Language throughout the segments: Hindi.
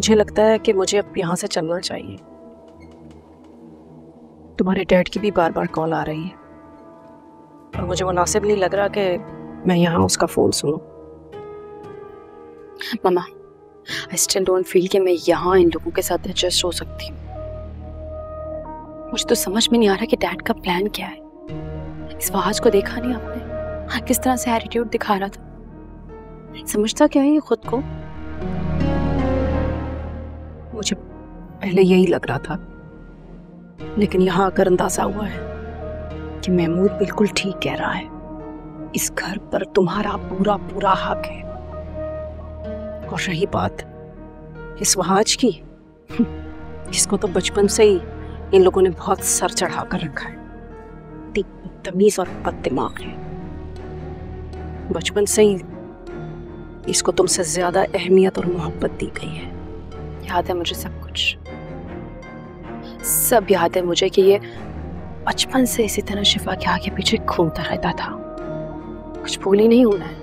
मुझे लगता है कि मुझे अब यहाँ से चलना चाहिए। तुम्हारे डैड की भी बार बार कॉल आ रही है और मुझे मुनासिब नहीं लग रहा कि मैं यहाँ उसका फोन सुनूं। मम्मा, I still don't feel कि मैं यहाँ इन लोगों के साथ एडजस्ट हो सकती हूँ। मुझे तो समझ में नहीं आ रहा कि डैड का प्लान क्या है। इस फहाज को देखा नहीं आपने, किस तरह से एटीट्यूड दिखा रहा था। समझता क्या है ये खुद को? मुझे पहले यही लग रहा था, लेकिन यहाँ आकर अंदाजा हुआ है कि महमूद बिल्कुल ठीक कह रहा है। इस घर पर तुम्हारा पूरा पूरा हक है। और रही बात इस वहाज की, इसको तो बचपन से ही इन लोगों ने बहुत सर चढ़ा कर रखा है। बदतमीज और बददिमाग है। बचपन से ही इसको तुमसे ज्यादा अहमियत और मोहब्बत दी गई है। याद है मुझे सब कुछ, सब याद है मुझे कि ये बचपन से इसी तरह शिफा के आगे पीछे घूमता रहता था। कुछ भूल ही नहीं होना है।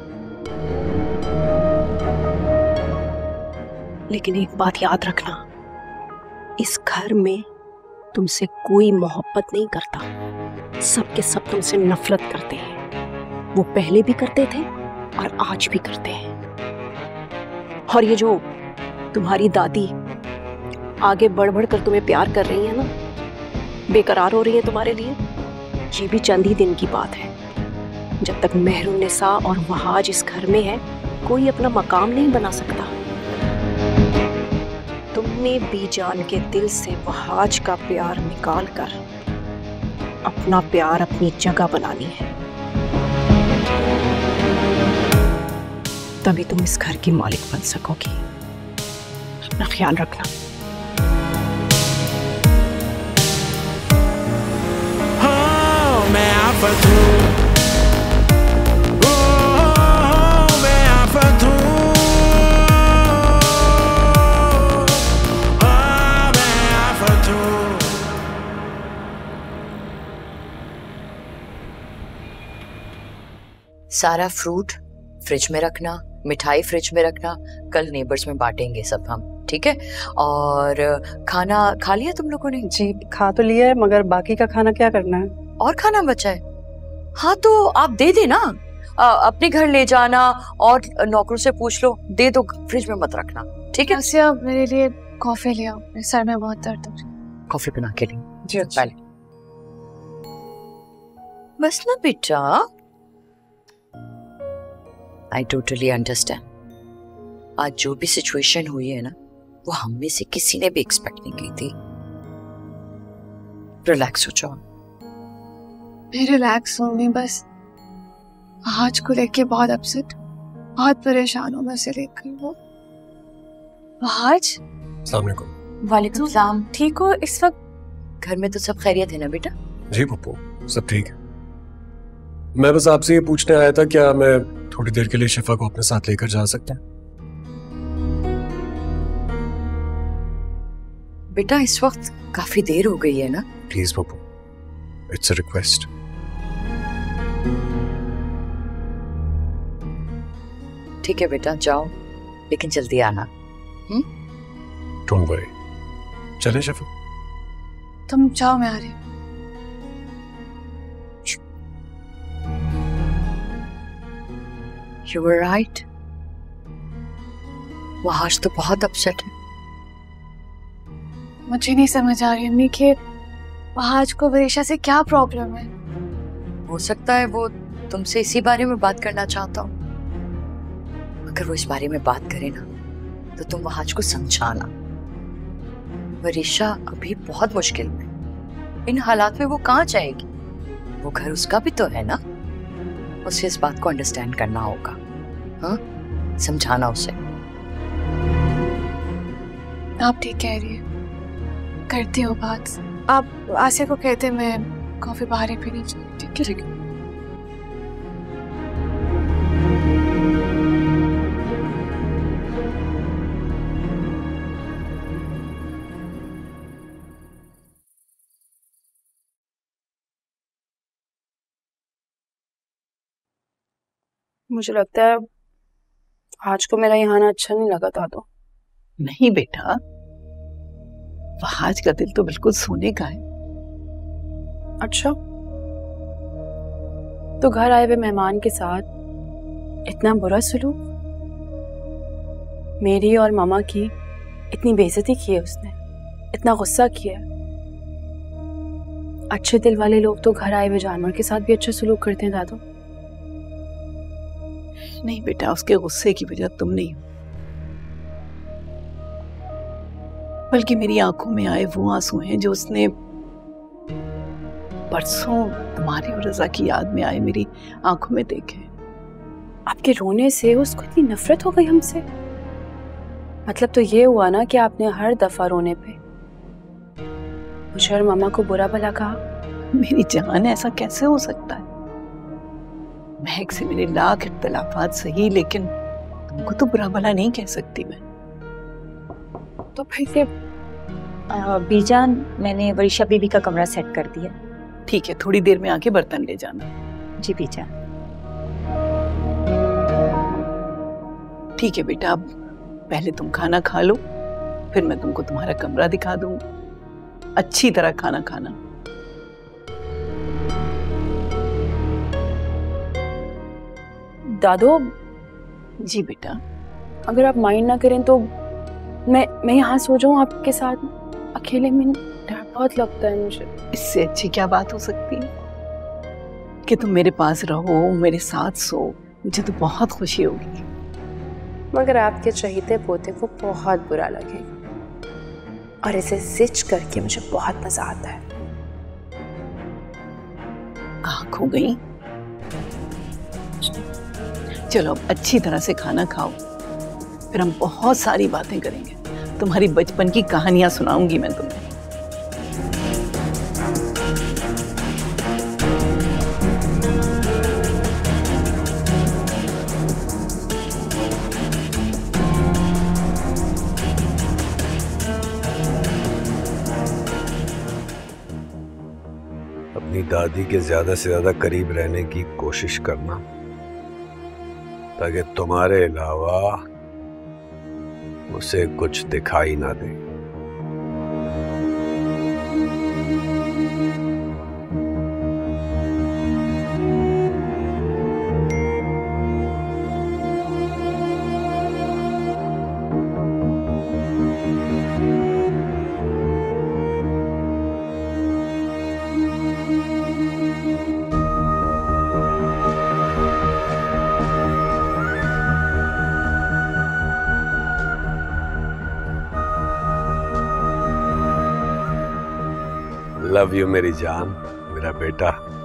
लेकिन एक बात याद रखना, इस घर में तुमसे कोई मोहब्बत नहीं करता। सब के सब तुमसे नफरत करते हैं। वो पहले भी करते थे और आज भी करते हैं। और ये जो तुम्हारी दादी आगे बढ़ बढ़ कर तुम्हें प्यार कर रही है ना, बेकरार हो रही है तुम्हारे लिए, ये भी चंद ही दिन की बात है। जब तक मेहरुन्निसा और वहाज इस घर में है, कोई अपना मकाम नहीं बना सकता। तुमने बीजान के दिल से वहाज का प्यार निकाल कर अपना प्यार अपनी जगह बनानी है, तभी तुम इस घर की मालिक बन सकोगी। अपना ख्याल रखना। मैं आफत हूँ, मैं आफत हूँ, मैं आफत हूँ। सारा फ्रूट फ्रिज में रखना, मिठाई फ्रिज में रखना, कल नेबर्स में बांटेंगे सब हम, ठीक है? और खाना खा लिया तुम लोगों ने? जी खा तो लिया है, मगर बाकी का खाना क्या करना है? और खाना बचा है? हाँ तो आप दे देना, अपने घर ले जाना और नौकरों से पूछ लो, दे दो, फ्रिज में मत रखना, ठीक है? आसिया, मेरे लिए कॉफी ले आओ, मेरे सर में बहुत दर्द हो रहा है। कॉफी बना के लिए जी अच्छा। पहले बस ना बेटा। I totally understand. आज जो भी सिचुएशन हुई है ना, वो हम में से किसी ने भी एक्सपेक्ट नहीं की थी। रिलैक्स हो जाओ। मैं रिलैक्स हूँ, मैं बस आज को लेके बहुत अपसेट, बहुत परेशान हूँ मैं उसे लेकर। वो आज वालेकुम सलाम। ठीक हो इस वक्त? घर में तो सब खैरियत है ना बेटा? जी पप्पू, सब ठीक है। मैं बस आपसे ये पूछने आया था, क्या मैं थोड़ी देर के लिए शिफा को अपने साथ लेकर जा सकता हूँ? बेटा इस वक्त काफी देर हो गई है ना। Please Pappu, it's a request. ठीक है बेटा, जाओ, लेकिन जल्दी आना। Don't worry. चलें शिफा? तुम जाओ, मैं आ रही हूँ। You were right. वहाज तो बहुत अपसेट है। मुझे नहीं समझ आ रही अम्मी कि आज को वरीशा से क्या प्रॉब्लम है। हो सकता है वो तुमसे इसी बारे में बात करना चाहता हूँ। अगर वो इस बारे में बात करे ना, तो तुम वहाज को समझाना। वरीशा अभी बहुत मुश्किल में, इन हालात में वो कहाँ जाएगी? वो घर उसका भी तो है ना। उसे इस बात को अंडरस्टैंड करना होगा। हाँ, समझाना उसे। आप ठीक कह रही है, करती हो बात। आप आसिया को कहते मैं कॉफी बाहर ही पीनी चाहिए, ठीक है? ठीक है। मुझे लगता है आज को मेरा यहाँ आना अच्छा नहीं लगा था। तो नहीं बेटा, फहाज का दिल तो बिल्कुल सोने का है। अच्छा, तो घर आए हुए मेहमान के साथ इतना बुरा सलूक, मेरी और मामा की इतनी बेइज्जती की है उसने, इतना गुस्सा किया है। अच्छे दिल वाले लोग तो घर आए हुए जानवर के साथ भी अच्छा सलूक करते हैं दादू। नहीं बेटा, उसके गुस्से की वजह तुम नहीं हो, बल्कि मेरी आंखों में आए वो आंसू हैं जो उसने परसों तुम्हारी और रजा की याद में आए मेरी आंखों में देखे। आपके रोने से उसको इतनी नफरत हो गई हमसे? मतलब तो ये हुआ ना कि आपने हर दफा रोने पे मुझे और मामा को बुरा भला कहा। मेरी जान, ऐसा कैसे हो सकता है? महक से मेरे लाख इख्तलाफात सही, लेकिन तुमको तो बुरा भला नहीं कह सकती मैं। तो फिर बीजान, मैंने वरीशा बीबी का कमरा सेट कर दिया। ठीक है, थोड़ी देर में आके बर्तन ले जाना। जी बीजान। ठीक है बेटा, अब पहले तुम खाना खा लो, फिर मैं तुमको तुम्हारा कमरा दिखा दूँ। अच्छी तरह खाना खाना। दादू। जी बेटा। अगर आप माइंड ना करें तो मैं यहाँ सो जाऊँ आपके साथ? अकेले में डर बहुत लगता है मुझे। इससे अच्छी क्या बात हो सकती है कि तुम मेरे पास रहो, मेरे साथ सो। मुझे तो बहुत खुशी होगी। मगर आपके चहीते पोते को बहुत बुरा लगेगा, और इसे जिच करके मुझे बहुत मजा आता है। आँख हो गई। चलो अब अच्छी तरह से खाना खाओ, फिर हम बहुत सारी बातें करेंगे। तुम्हारी बचपन की कहानियां सुनाऊंगी मैं तुम्हें। अपनी दादी के ज्यादा से ज्यादा करीब रहने की कोशिश करना, ताकि तुम्हारे अलावा उसे कुछ दिखाई ना दे। लव यू मेरी जान, मेरा बेटा।